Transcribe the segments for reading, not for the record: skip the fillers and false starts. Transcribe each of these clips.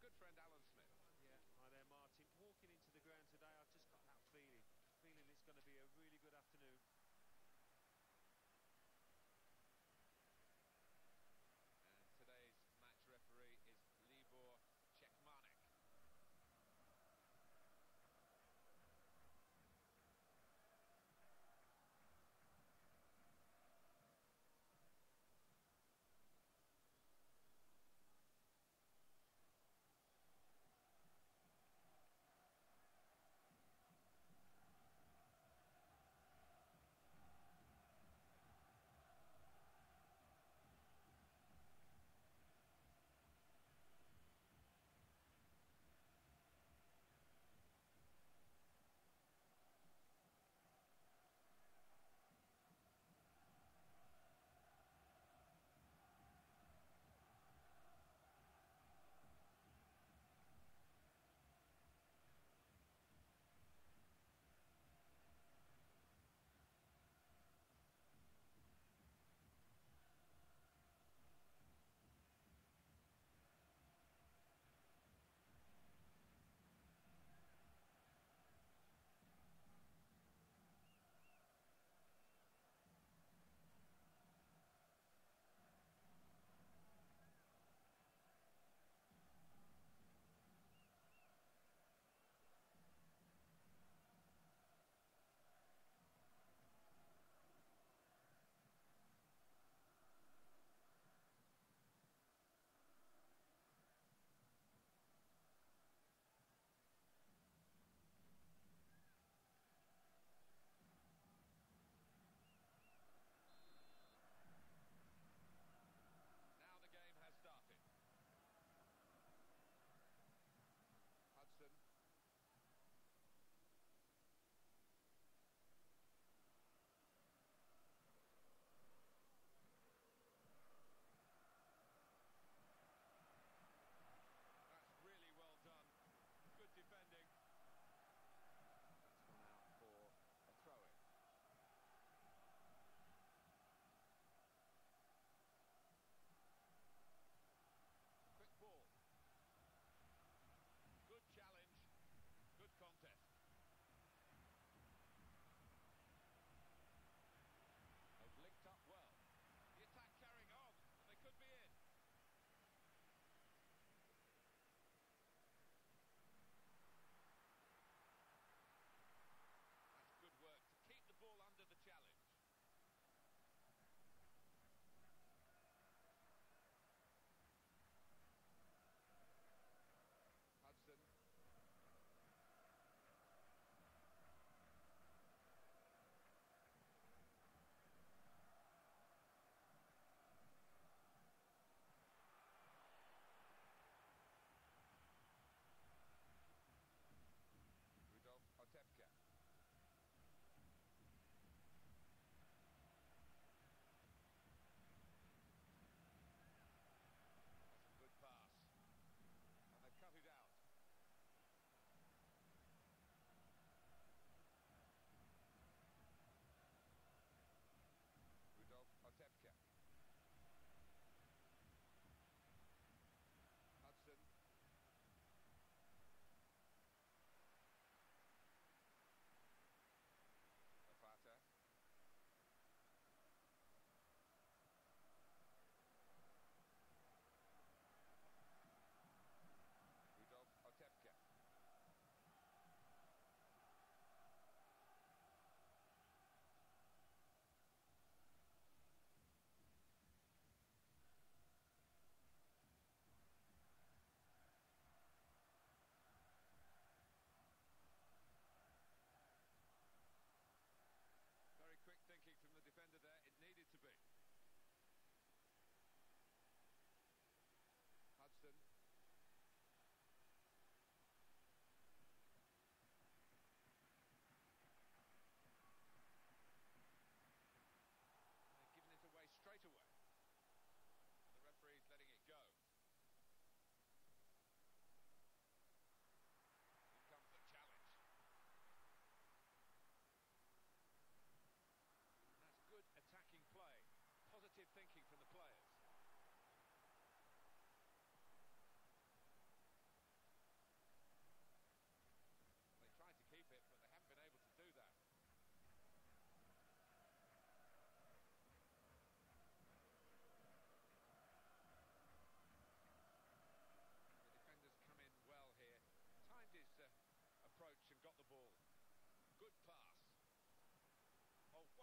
good friend Alan Smith. Yeah, hi there, Martin. Walking into the ground today, I've just got that feeling it's going to be a really good afternoon. And today's match referee is Libor Czechmanek.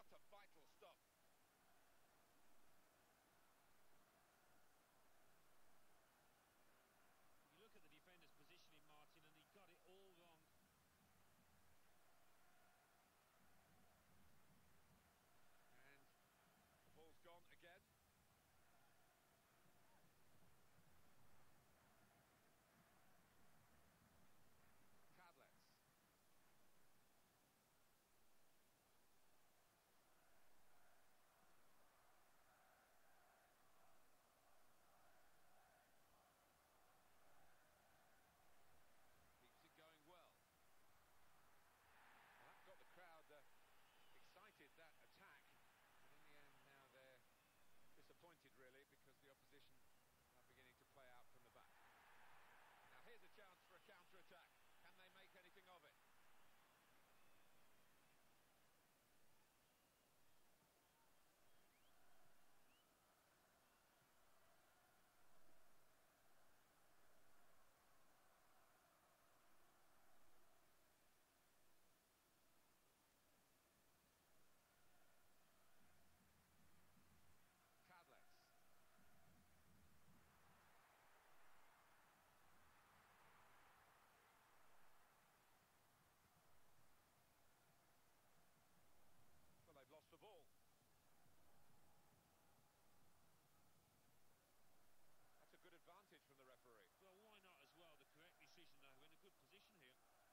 What a vital stop. You look at the defender's positioning, Martin, and he got it all wrong. And the ball's gone again. Cadlets. Keeps it going well. Well, that got the crowd excited, that attack. But in the end now they're disappointed really because the opposition are beginning to play out from the back. Now here's a chance for a counter-attack. Can they make anything of it? Cadlets. Well, they've lost the ball. That's a good advantage from the referee. Well, why not as well? The correct decision, though. We're in a good position here.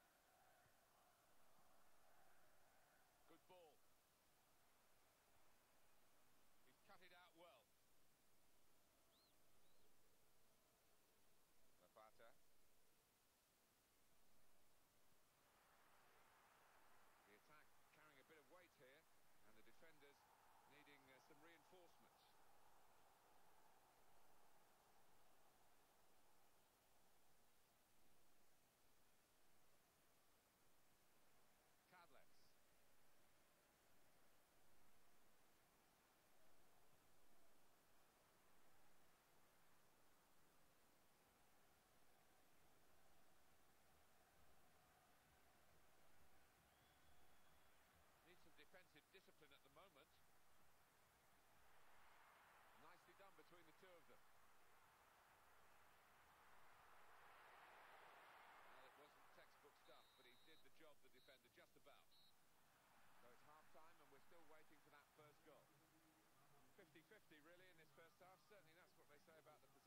Good ball. He's cut it out well. Sparta. The attack carrying a bit of weight here, and the defenders needing some reinforcements. Cadlets. Needs some defensive discipline at the moment. Nicely done between the two of them. Well, it wasn't textbook stuff, but he did the job, the defender, just about. So it's half-time and we're still waiting for that first goal. 50-50 really in this first half. Certainly that's what they say about the